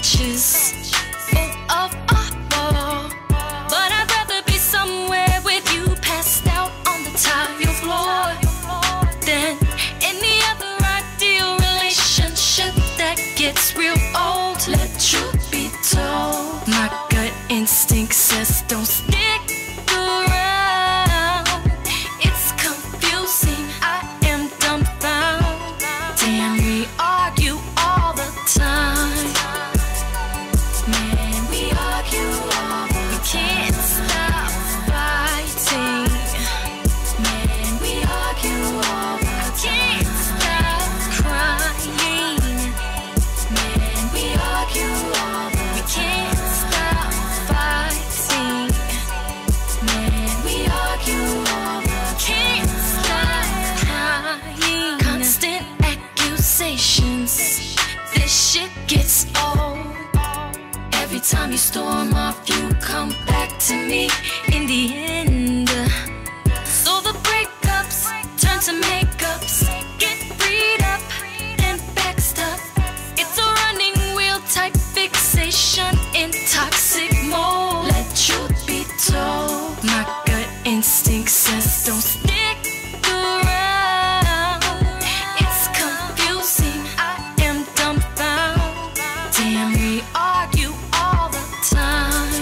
couches full of awful, but I'd rather be somewhere with you, passed out on the tile floor, than any other ideal relationship that gets real old. Let truth be told, my gut instinct says don't stick around. It's confusing, I am dumbfounded. Damn, we argue all the time. Man, we argue all the time. We can't stop fighting. Man, we argue all the time. I can't stop crying. Man, we argue all the time. We can't stop fighting. Man, we argue all the time. Can't stop crying. Constant accusations, this shit gets old. Every time you storm off, you come back to me in the end. So the breakups turn to makeups, get freed up and backed up. It's a running wheel type fixation in toxic mode. Let truth be told, my gut instinct says don't stick around. It's confusing, I am dumbfounded. Damn, we argue all the time.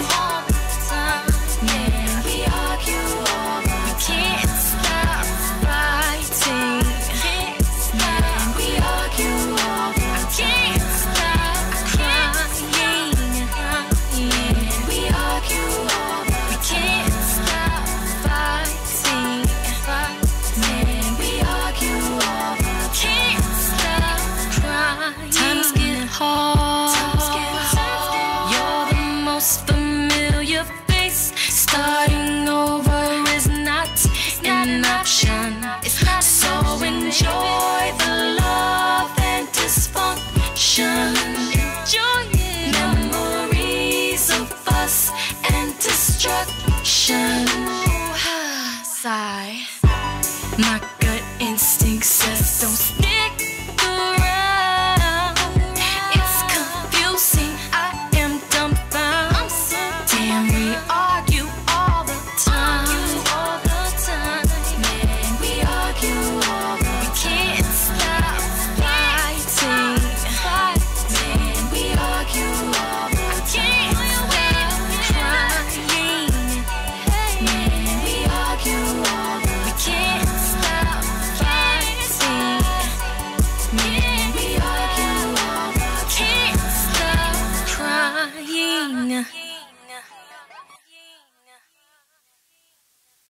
Man, we argue all the time. We can't stop fighting. Man, we argue all the time. I can't stop crying. Man, we argue all the time. We can't stop fighting. Man, we argue all the time. Can't stop crying. Times get hard. You're the most familiar face. Starting over is not an option. So enjoy the love and dysfunction. Memories of us and destruction. Sigh. My